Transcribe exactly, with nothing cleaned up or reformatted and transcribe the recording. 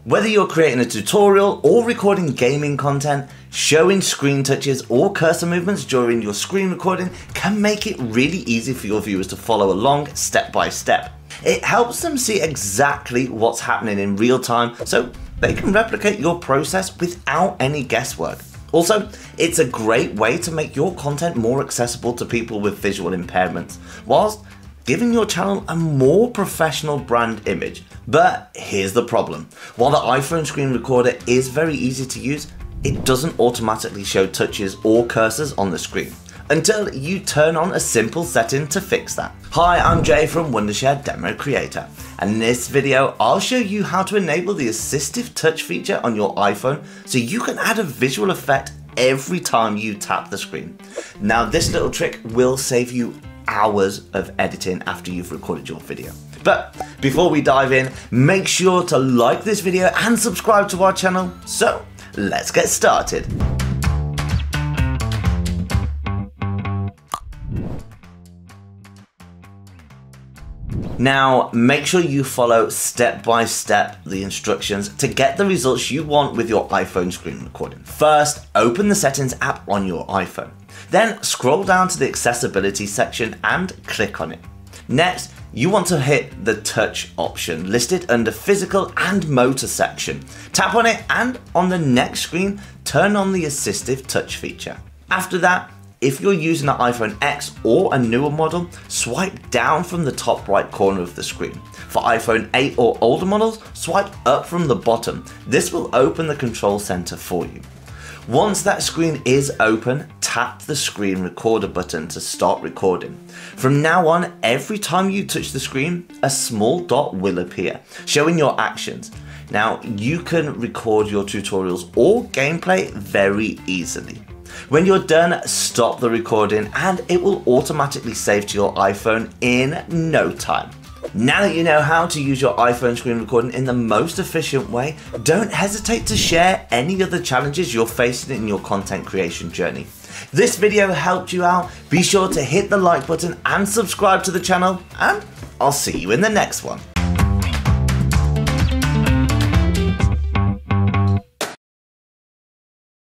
Whether you're creating a tutorial or recording gaming content, showing screen touches or cursor movements during your screen recording can make it really easy for your viewers to follow along step by step. It helps them see exactly what's happening in real time so they can replicate your process without any guesswork. Also, it's a great way to make your content more accessible to people with visual impairments, whilst giving your channel a more professional brand image. But here's the problem. While the iPhone screen recorder is very easy to use, it doesn't automatically show touches or cursors on the screen until you turn on a simple setting to fix that. Hi, I'm Jay from Wondershare DemoCreator, and in this video I'll show you how to enable the assistive touch feature on your iPhone so you can add a visual effect every time you tap the screen. Now this little trick will save you hours of editing after you've recorded your video. But before we dive in, make sure to like this video and subscribe to our channel. So let's get started. Now, make sure you follow step by step the instructions to get the results you want with your iPhone screen recording. First, open the Settings app on your iPhone. Then scroll down to the Accessibility section and click on it. Next, you want to hit the Touch option listed under Physical and Motor section. Tap on it and on the next screen, turn on the Assistive Touch feature. After that, if you're using an iPhone X or a newer model, swipe down from the top right corner of the screen. For iPhone eight or older models, swipe up from the bottom. This will open the control center for you. Once that screen is open, tap the screen recorder button to start recording. From now on, every time you touch the screen, a small dot will appear, showing your actions. Now, you can record your tutorials or gameplay very easily. When you're done, stop the recording and it will automatically save to your iPhone in no time. Now that you know how to use your iPhone screen recording in the most efficient way, don't hesitate to share any other challenges you're facing in your content creation journey. If this video helped you out, be sure to hit the like button and subscribe to the channel, and I'll see you in the next one.